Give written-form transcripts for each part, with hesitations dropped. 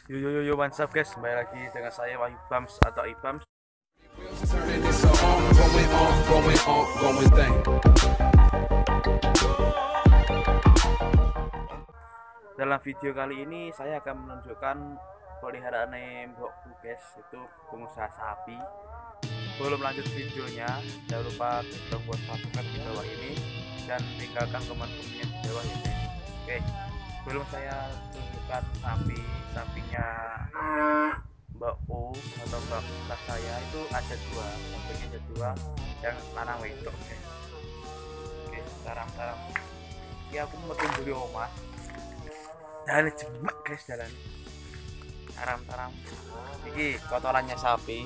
Yo, what's up guys, kembali lagi dengan saya Wahyu Bams atau Ibams. Dalam video kali ini saya akan menunjukkan peliharaan mbokku guys, itu pengusaha sapi. Sebelum lanjut videonya, jangan lupa klik tombol subscribe di bawah ini dan tinggalkan komen-komennya di bawah ini. Oke, sebelum saya tunjukkan sapinya Mbak U atau Mbak saya, itu ada dua yang lanang wedok guys. Oke, sekarang ya aku mau tunggu di rumah dan jemek guys, jalan taram ini kotorannya sapi.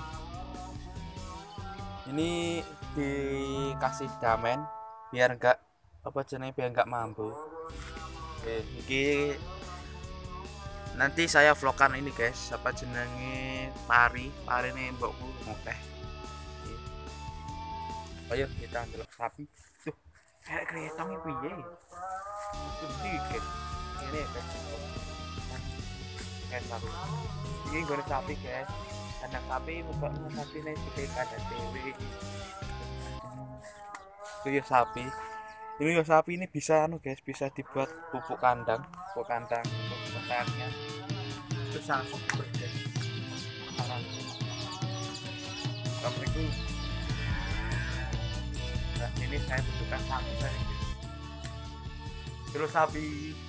Ini dikasih damen biar enggak mampu. Oke, ini nanti saya vlogkan ini guys, pari ini mbokku ngopeh. Ayo kita ambil sapi. Tuh, kayak keretongnya piye? Dikit. Ini guys. Kayak sapi. Ini goreng sapi guys. Kandang sapi bukan sapi nih gede kandang dewe. Itu sapi. Ini sapi ini bisa guys, bisa dibuat pupuk kandang untuk peternakannya. Itu sangat super guys. Assalamualaikum. Nah, ini saya butuhkan sapi saya guys. Terus sapi.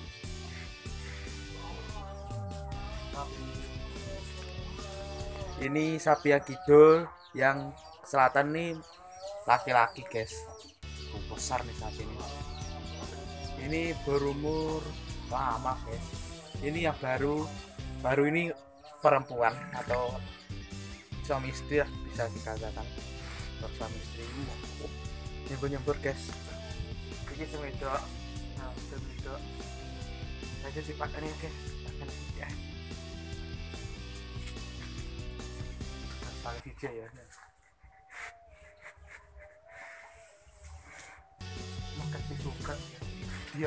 Ini sapi yang kidul, yang selatan nih laki-laki guys. Besar nih sapi ini berumur lama guys. Ini yang baru ini perempuan atau suami istri lah, bisa dikatakan suami istri. Nyembur guys, ini semedok. Nah, semedok aja dipakai nih guys, pakai ya pakai hijau ya. Suka dia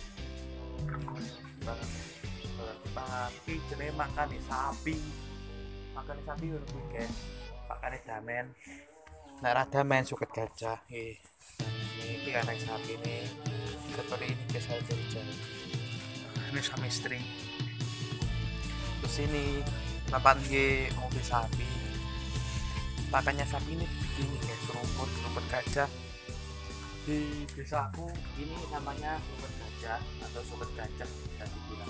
tapi jenis makan sapi udah guys, makan damen nah damen suket gajah. Ini anak sapi ini seperti ini guys, saya jalan ini sama istri. Terus ini tempat mobil sapi, pakannya sapi ini begini guys, rumput gajah. Di desaku ini namanya sobat gajah atau sobat gajah, bisa dibilang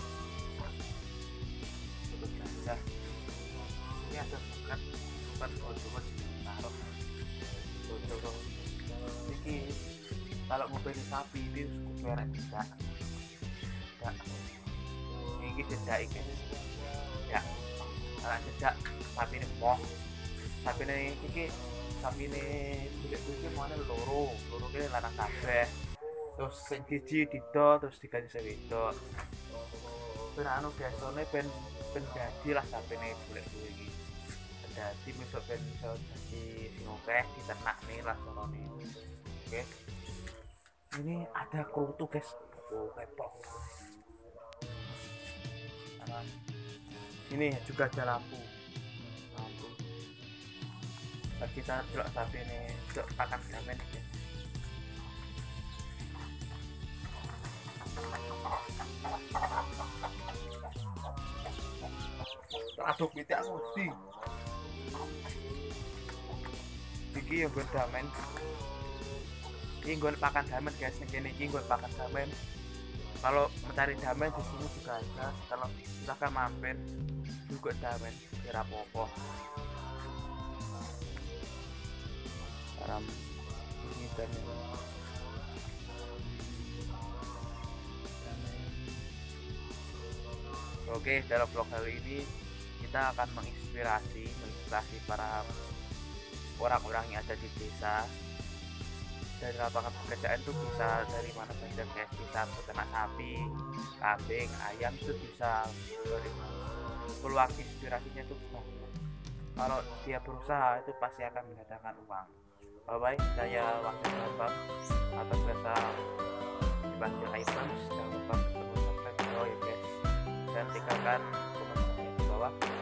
sobat gajah. Ini ada sobat sobat taruh ini kalau mau beli sapi ini kuberan tidak ini tidak ya, kalau tidak sapi ini sapi ini kulit mana loro kene lanang kabeh. Terus sing siji didol terus diganti sewedok. Ben anu biasane ben dadi lah sapine kulit-kulit iki. Dadi mesok ben iso dadi sing akeh diternak nih lah carane. Oke. Ini ada krutu guys. Oh, repot. Ini juga ada lampu. Kita delok sapi ini untuk pakan damen ya. Aduk pitik aku mesti iki yang gue damen, ini gue pakan damen guys. Ini gue pakan damen. Kalau mencari damen di sini juga ada, kalau silahkan mampir juga damen kira apa-apa. Ini dan oke, dalam vlog kali ini kita akan menginspirasi para orang-orang yang ada di desa. Dari lapangan pekerjaan itu bisa dari mana saja guys, bisa peternak sapi, kambing, ayam, itu bisa dari peluang inspirasinya itu banyak. Kalau dia berusaha itu pasti akan mendatangkan uang. Bye, saya Wahyu Bams atau biasa dipanggil Ibams. Jangan lupa subscribe ya guys, dan tinggalkan komentar di bawah. bawah.